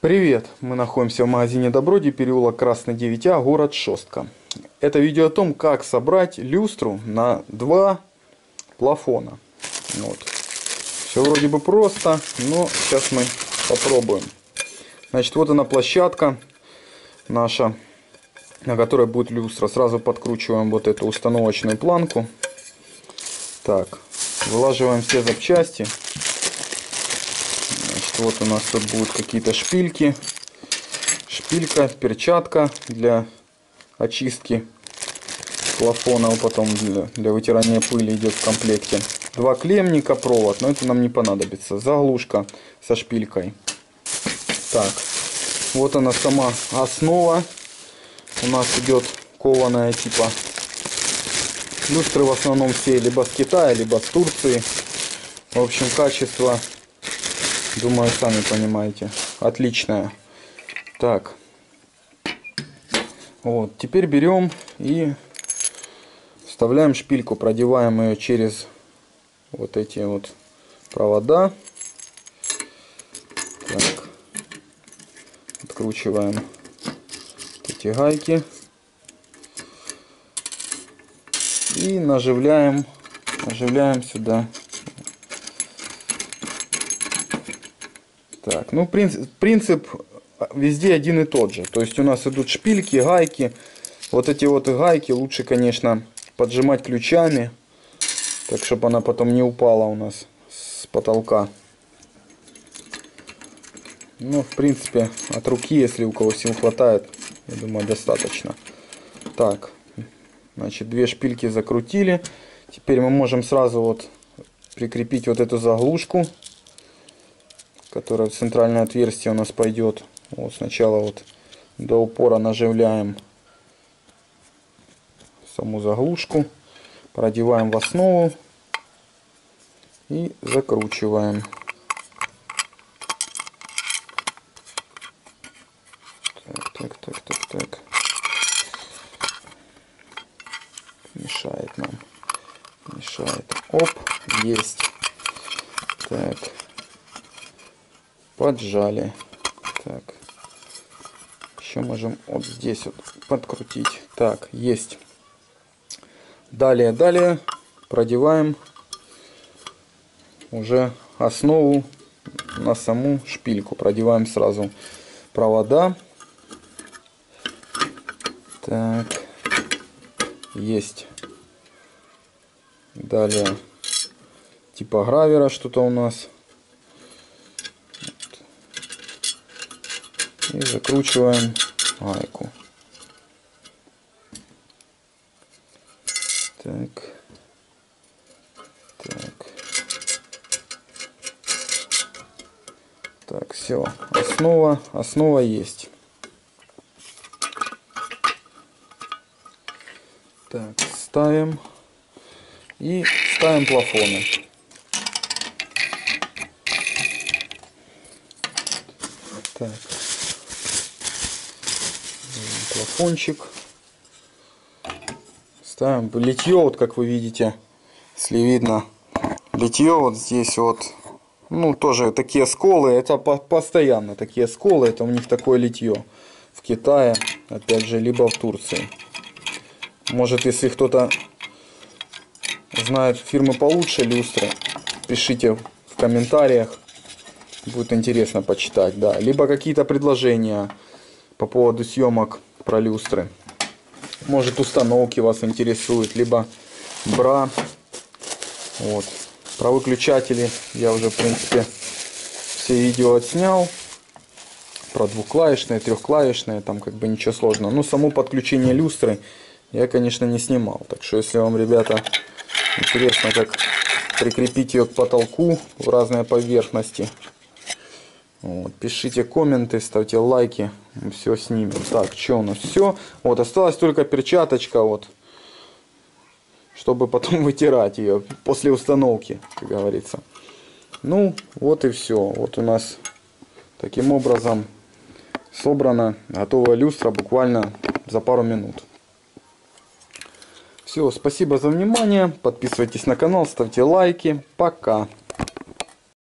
Привет! Мы находимся в магазине Доброди, переулок Красный 9А, город Шостка. Это видео о том, как собрать люстру на два плафона. Вот. Все вроде бы просто, но сейчас мы попробуем. Значит, вот она площадка наша, на которой будет люстра. Сразу подкручиваем вот эту установочную планку. Так, вылаживаем все запчасти. Вот у нас тут будут какие-то шпильки, шпилька, перчатка для очистки плафона, потом для вытирания пыли идет в комплекте. Два клеммника, провод, но это нам не понадобится. Заглушка со шпилькой. Так, вот она сама основа. У нас идет кованая типа. Люстры в основном все либо с Китая, либо с Турции. В общем, качество, думаю, сами понимаете, отличная. Так, вот, теперь берем и вставляем шпильку, продеваем ее через вот эти вот провода. Так, откручиваем эти гайки и наживляем сюда. Так, ну принцип везде один и тот же. То есть у нас идут шпильки, гайки. Вот эти вот гайки лучше, конечно, поджимать ключами, так чтобы она потом не упала у нас с потолка. Ну, в принципе, от руки, если у кого сил хватает, я думаю, достаточно. Так, значит, две шпильки закрутили. Теперь мы можем сразу вот прикрепить вот эту заглушку, которая в центральное отверстие у нас пойдет. Вот сначала вот до упора наживляем саму заглушку, продеваем в основу и закручиваем. Так. Мешает нам. Мешает. Оп, есть. Так. Поджали. Так. Еще можем вот здесь вот подкрутить. Так, есть. Далее продеваем уже основу на саму шпильку. Продеваем сразу провода. Так. Есть. Далее типа гравера что-то у нас. И закручиваем гайку. Так. Так, все. Основа есть. Так, ставим. И ставим плафоны. Так. Плафончик. Ставим литье, вот как вы видите, если видно, литье вот здесь вот, ну тоже такие сколы, это постоянно такие сколы, это у них такое литье в Китае, опять же, либо в Турции. Может, если кто-то знает фирмы получше люстры, пишите в комментариях, будет интересно почитать, да, либо какие-то предложения по поводу съемок про люстры. Может, установки вас интересуют, либо бра. Вот. Про выключатели я уже, в принципе, все видео отснял. Про двухклавишные, трехклавишные, там как бы ничего сложного. Но само подключение люстры я, конечно, не снимал. Так что, если вам, ребята, интересно, как прикрепить ее к потолку в разные поверхности, вот, пишите комменты, ставьте лайки, мы все снимем. Так, что у нас все? Вот, осталась только перчаточка, вот, чтобы потом вытирать ее после установки, как говорится. Ну, вот и все. Вот у нас таким образом собрана готовая люстра буквально за пару минут. Все, спасибо за внимание, подписывайтесь на канал, ставьте лайки, пока.